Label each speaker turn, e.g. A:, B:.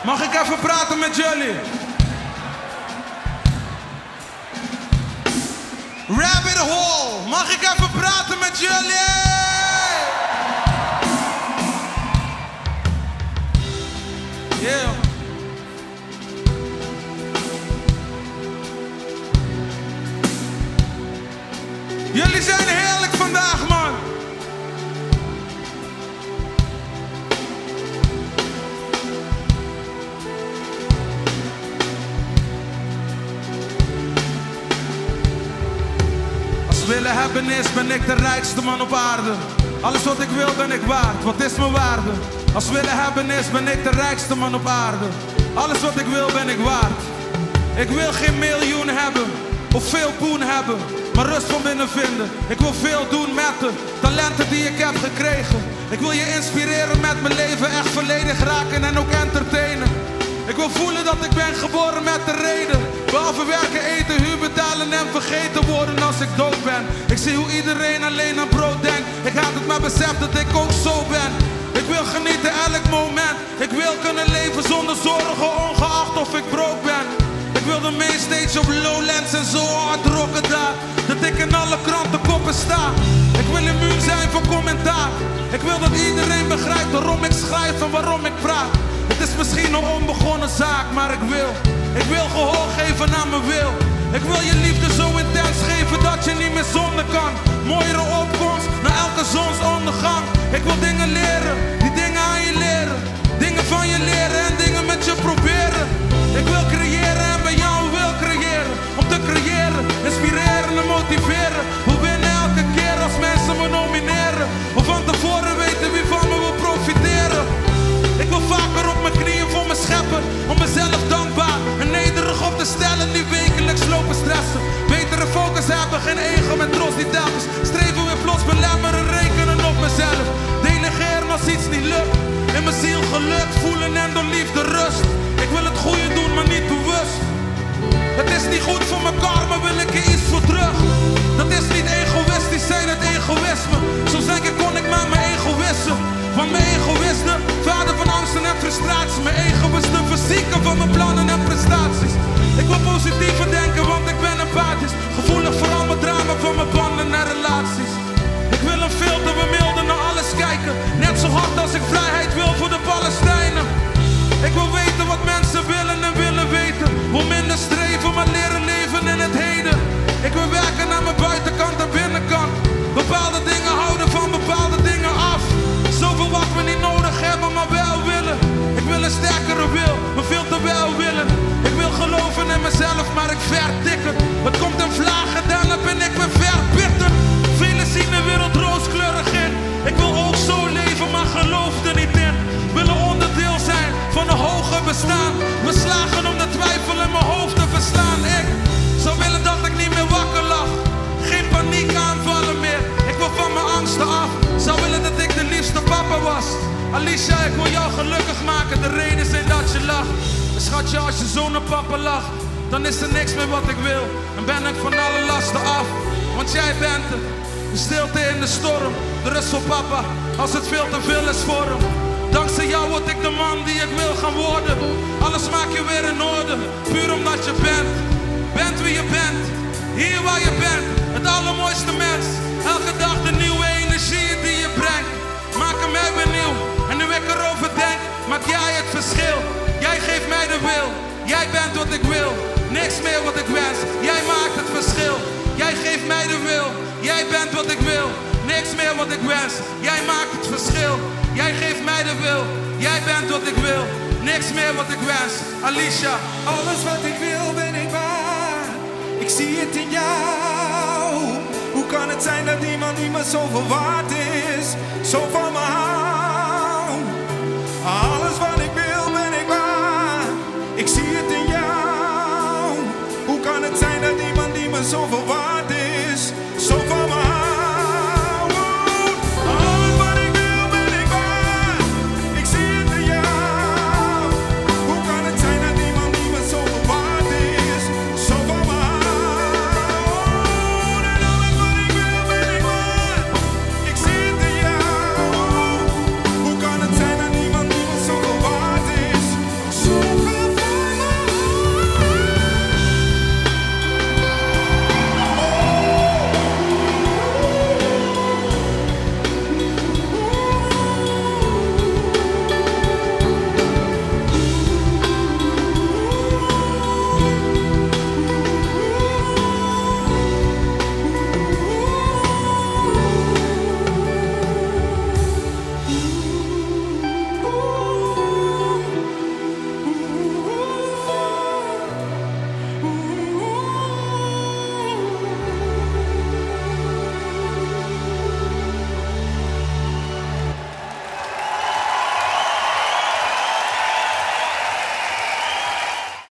A: Mag ik even praten met jullie? Rabbit Hole, mag ik even praten met jullie? Yeah. Jullie zijn heerlijk vandaag, man. Als willen hebben is, ben ik de rijkste man op aarde. Alles wat ik wil ben ik waard, wat is mijn waarde? Als willen hebben is, ben ik de rijkste man op aarde. Alles wat ik wil ben ik waard. Ik wil geen miljoen hebben of veel poen hebben, maar rust van binnen vinden. Ik wil veel doen met de talenten die ik heb gekregen. Ik wil je inspireren met mijn leven, echt volledig raken en ook entertainen. Ik wil voelen dat ik ben geboren met de reden. Behalve werken, eten, huur betalen en vergeten worden als ik dood ben. Ik zie hoe iedereen alleen aan brood denkt. Ik haat het maar besef dat ik ook zo ben. Ik wil genieten elk moment. Ik wil kunnen leven zonder zorgen, ongeacht of ik broke ben. Ik wil de mainstage op Lowlands en zo hard rocken daar, dat ik in alle krantenkoppen sta. Ik wil immuun zijn voor commentaar. Ik wil dat iedereen begrijpt waarom ik schrijf en waarom ik praat. Het is misschien een onbegonnen zaak, maar ik wil gehoor geven aan mijn wil. Ik wil je liefde zo intens geven dat je niet meer zonder kan. Mooiere opkomst na elke zonsondergang. Ik wil dingen leren, die dingen aan je leren. Dingen van je leren en dingen met je proberen. Ik wil creëren en bij jou wil creëren. Om te creëren, inspireren en motiveren. We winnen elke keer als mensen me nomineren. Of van tevoren weten wie van me wil profiteren. Ik wil vaker op mijn knieën voor mijn schepper. Om mezelf dankbaar en nederig op te stellen. Niet wekelijks lopen stressen. Betere focus hebben, geen ego met trots die telkens streven weer plots belemmeren, rekenen op mezelf. Delegeren als iets niet lukt. In mijn ziel geluk voelen en door liefde rust. Ik wil het goede doen, maar niet bewust. Het is niet goed voor mijn karma, wil ik er iets voor terug. Dat is niet egoïstisch zijn, het egoïsme. Soms denk ik, kon ik maar mijn ego wissen. Van mijn egoïsme, vader van angsten en frustratie. Mijn ego is de fysieke van mijn plannen en prestaties. Ik wil positiever denken, want ik ben empathisch. Gevoelig voor al mijn drama van mijn banden en relaties. Ik wil een filter bemilden naar alles kijken. Net zo hard als ik vrijheid wil voor de Palestijnen. Ik wil weten wat mensen willen en willen weten. Wil minder streven, maar leren leven in het heden. Ik wil werken aan mijn buitenkant en binnenkant. Bepaalde dingen houden van bepaalde dingen af. Zoveel wat we niet nodig hebben, maar wel willen. Ik wil een sterkere wil, maar veel te wel willen. Ik wil geloven in mezelf, maar ik vertikken. Het komt in vlagen, daarna ben ik weer verbitterd. Velen zien de wereld rooskleurig in. Ik wil ook zo leven, maar geloof er niet in. Willen onderdeel zijn van een hoger bestaan. Beslagen om de twijfel in mijn hoofd te verslaan. Ik zou willen dat ik niet meer wakker lag. Geen paniekaanvallen meer. Ik wil van mijn angsten af. Zou willen dat ik de liefste papa was. Alicia, ik wil jou gelukkig maken. De reden zijn dat je lacht. Schatje, als je zo'n papa lacht, dan is er niks meer wat ik wil. En ben ik van alle lasten af. Want jij bent het. De stilte in de storm. De rust voor papa. Als het veel te veel is voor hem. Dankzij jou word ik de man die ik wil gaan worden. Alles maak je weer in orde. Puur omdat je bent. Bent wie je bent. Hier waar je bent. Het allermooiste mens. Elke dag de nieuwe energie die je brengt. Maken mij benieuwd. En nu ik erover denk, maak jij het verschil. Jij geeft mij de wil. Jij bent wat ik wil. Niks meer wat ik wens. Jij maakt het verschil. Jij geeft mij de wil. Jij bent wat ik wil. Niks meer wat ik wens. Jij maakt het verschil. Jij geeft mij de wil. Jij bent wat ik wil. Niks meer wat ik wens. Alicia.
B: Alles wat ik wil ben ik waar. Ik zie het in jou. Hoe kan het zijn dat iemand niet meer zoveel waard is? Zo van me houdt.